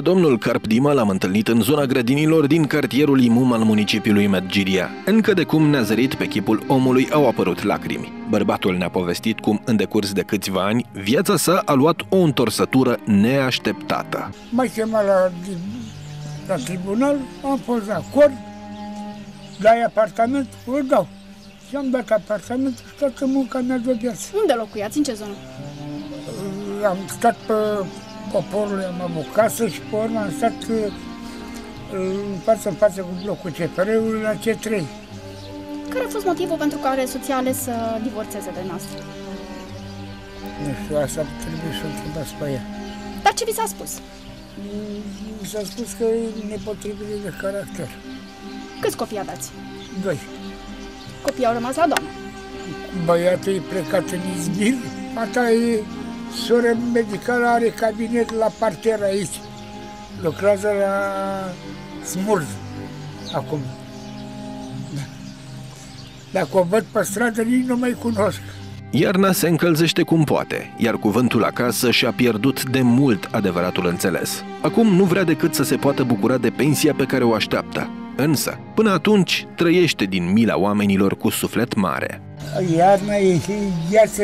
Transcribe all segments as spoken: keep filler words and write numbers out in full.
Pe domnul Carp Dima l-am întâlnit în zona grădinilor din cartierul Imum al municipiului Medgidia. Încă de cum ne-a zărit pe chipul omului au apărut lacrimi. Bărbatul ne-a povestit cum, în decurs de câțiva ani, viața sa a luat o întorsătură neașteptată. M-a chemat la, la tribunal, am fost de acord, dai apartament, îl dau. Și am dat apartament și toată munca mea de viață. Unde locuiați? În ce zonă? Am stat pe Poporului, am avut casă și pe urmă am stat în față în față cu blocul C F R-ului la C trei. Care a fost motivul pentru care soția a ales să divorțeze de noastră? Nu știu, asta trebuie să o întrebați pe ea. Dar ce vi s-a spus? Mi s-a spus că e nepotrivire de caracter. Câți copii aveți? Doi. Copiii au rămas la doamnă. Băiatul e plecat în Izmir, fata e soră medicală, are cabinet la parter aici. Lucrează la Smurd acum. Da. Dacă o văd pe stradă, nici nu mai cunosc. Iarna se încălzește cum poate, iar cuvântul acasă și-a pierdut de mult adevăratul înțeles. Acum nu vrea decât să se poată bucura de pensia pe care o așteaptă. Însă, până atunci, trăiește din mila oamenilor cu suflet mare. Iarna e viață,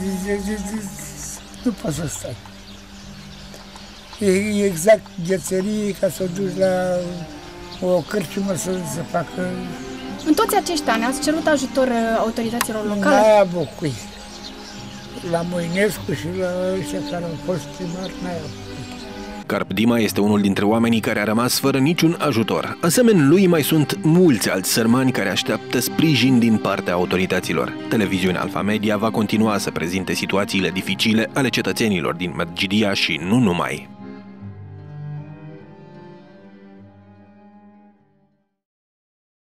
nu poți să stai. E exact ghețărie ca să o duci la o cârciumă să se facă. În toți acești ani ați cerut ajutor autorităților locale? N-ai avut cui. La Moinescu și la ăștia care au fost primari, n-ai avut. Carp Dima este unul dintre oamenii care a rămas fără niciun ajutor. Asemenea lui mai sunt mulți alți sărmani care așteaptă sprijin din partea autorităților. Televiziunea Alfa Media va continua să prezinte situațiile dificile ale cetățenilor din Medgidia și nu numai.